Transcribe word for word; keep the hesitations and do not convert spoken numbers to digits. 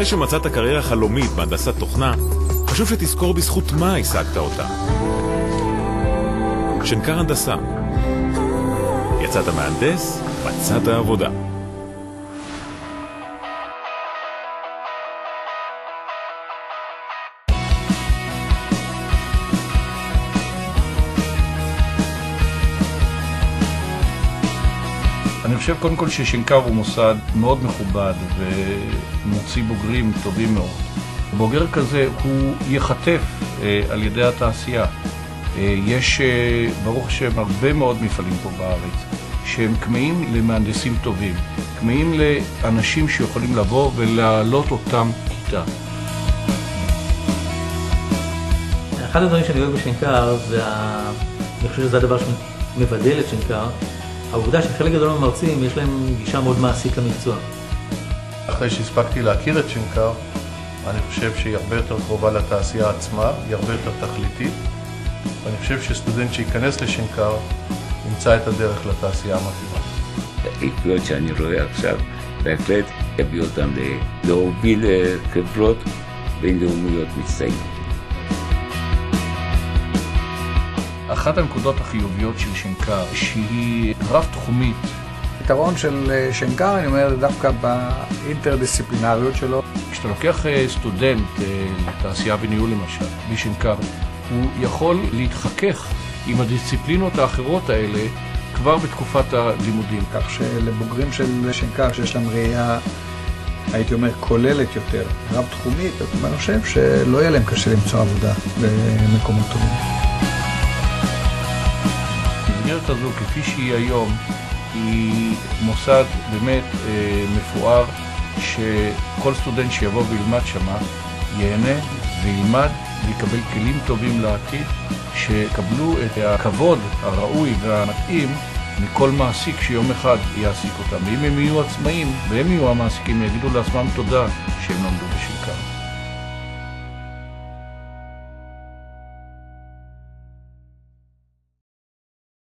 אחרי שמצאת קריירה חלומית בהנדסת תוכנה, חשוב שתזכור בזכות מה השגת אותה. שנקר הנדסה. יצאת מהנדס, מצאת עבודה. אני חושב קודם כל ששנקר הוא מוסד מאוד מכובד ומוציא בוגרים טובים מאוד. בוגר כזה הוא יחטף אה, על ידי התעשייה. אה, יש אה, ברוך השם הרבה מאוד מפעלים פה בארץ שהם כמאים למהנדסים טובים, כמאים לאנשים שיכולים לבוא ולהעלות אותם איתה. אחד הדברים שאני אוהב בשנקר, ואני חושב שזה הדבר שמבדל את שנקר, העובדה שחלק גדול מהמרצים יש להם גישה מאוד מעשית למקצוע. אחרי שהספקתי להכיר את שנקר, אני חושב שהיא הרבה יותר קרובה לתעשייה עצמה, היא הרבה יותר תכליתית, ואני חושב שסטודנט שייכנס לשנקר ימצא את הדרך לתעשייה המתאימה. האיכויות שאני רואה עכשיו בהחלט יביא אותם להוביל חברות בינלאומיות מצטיינות. אחת הנקודות החיוביות של שנקר שהיא רב-תחומית. היתרון של שנקר, אני אומר, דווקא באינטרדיסציפלינריות שלו. כשאתה לוקח סטודנט לתעשייה וניהול למשל, בשנקר, הוא יכול להתחכך עם הדיסציפלינות האחרות האלה כבר בתקופת הלימודים. כך שלבוגרים של שנקר שיש להם ראייה, הייתי אומר, כוללת יותר, רב-תחומית, אני חושב שלא יהיה להם קשה למצוא עבודה במקומות טובים. המסגרת הזו, כפי שהיא היום, היא מוסד באמת אה, מפואר, שכל סטודנט שיבוא וילמד שמה, ייהנה וילמד ויקבל כלים טובים לעתיד, שקבלו את הכבוד הראוי והמתאים מכל מעסיק שיום אחד יעסיק אותם. ואם הם יהיו עצמאים והם יהיו המעסיקים, יגידו לעצמם תודה שהם למדו בשנקר.